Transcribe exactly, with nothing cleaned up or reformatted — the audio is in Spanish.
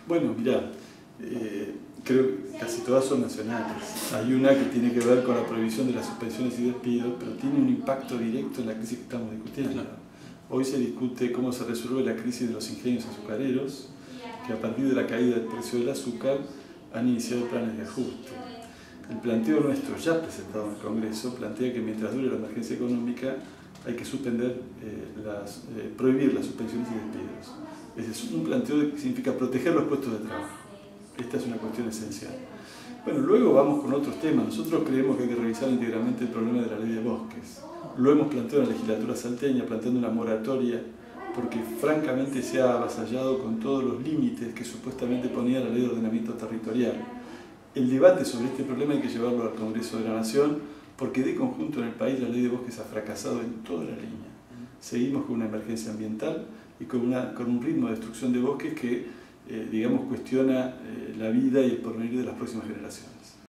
Bueno, mirá, eh, creo que casi todas son nacionales. Hay una que tiene que ver con la prohibición de las suspensiones y despidos, pero tiene un impacto directo en la crisis que estamos discutiendo. Hoy se discute cómo se resuelve la crisis de los ingenios azucareros, que a partir de la caída del precio del azúcar han iniciado planes de ajuste. El planteo nuestro, ya presentado en el Congreso, plantea que mientras dure la emergencia económica hay que suspender, eh, las, eh, prohibir las suspensiones y despidos. Ese es un planteo que significa proteger los puestos de trabajo. Esta es una cuestión esencial. Bueno, luego vamos con otros temas. Nosotros creemos que hay que revisar íntegramente el problema de la ley de bosques. Lo hemos planteado en la legislatura salteña, planteando una moratoria, porque francamente se ha avasallado con todos los límites que supuestamente ponía la ley de ordenamiento territorial. El debate sobre este problema hay que llevarlo al Congreso de la Nación, porque de conjunto en el país la ley de bosques ha fracasado en toda la línea. Seguimos con una emergencia ambiental y con, una, con un ritmo de destrucción de bosques que, eh, digamos, cuestiona eh, la vida y el porvenir de las próximas generaciones.